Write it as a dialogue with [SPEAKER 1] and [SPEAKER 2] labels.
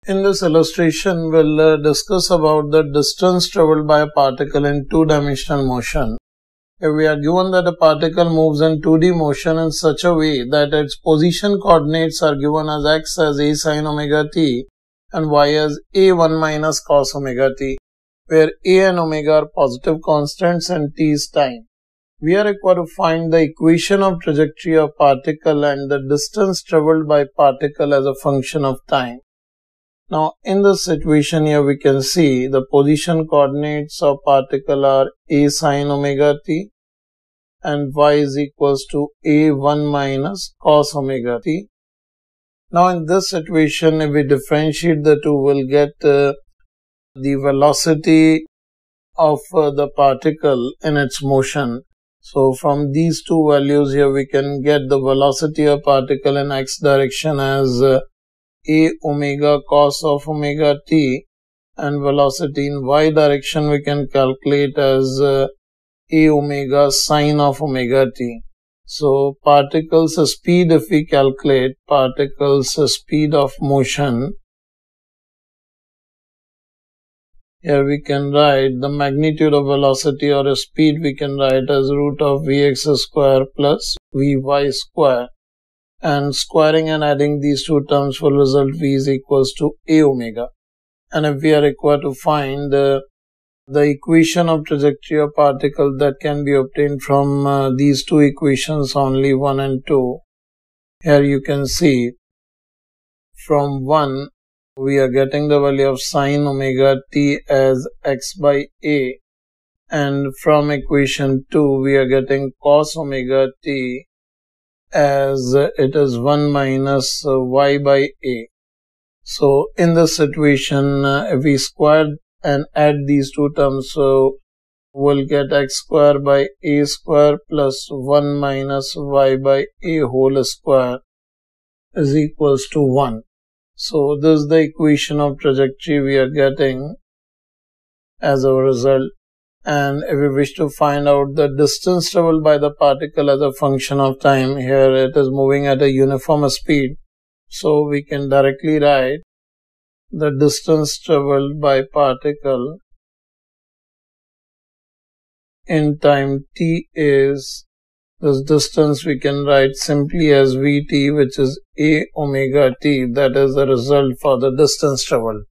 [SPEAKER 1] In this illustration, we'll discuss about the distance traveled by a particle in two-dimensional motion. If we are given that a particle moves in 2D motion in such a way that its position coordinates are given as x as a sin omega t and y as a1 minus cos omega t, where a and omega are positive constants and t is time. We are required to find the equation of trajectory of particle and the distance traveled by particle as a function of time. Now, in this situation here, we can see the position coordinates of particle are a sin omega t and y is equals to a1 minus cos omega t. Now, in this situation, if we differentiate the two, we'll get the velocity of the particle in its motion. So, from these two values here, we can get the velocity of particle in x direction as a omega cos of omega t, and velocity in y direction we can calculate as a omega sin of omega t. So particles speed, if we calculate particles speed of motion, here we can write the magnitude of velocity or speed we can write as root of vx square plus vy square. And squaring and adding these two terms will result v is equals to a omega. And if we are required to find the equation of trajectory of particle, that can be obtained from these two equations only, 1 and 2. Here you can see from 1 we are getting the value of sin omega t as x by a, and from equation 2 we are getting cos omega t as it is 1 minus y by a. So in this situation, if we square and add these two terms, so we'll get x square by a square plus 1 minus y by a whole square is equals to 1. So this is the equation of trajectory we are getting as a result. And if we wish to find out the distance traveled by the particle as a function of time, here it is moving at a uniform speed. So we can directly write the distance traveled by particle in time t is, this distance we can write simply as vt, which is a omega t. That is the result for the distance traveled.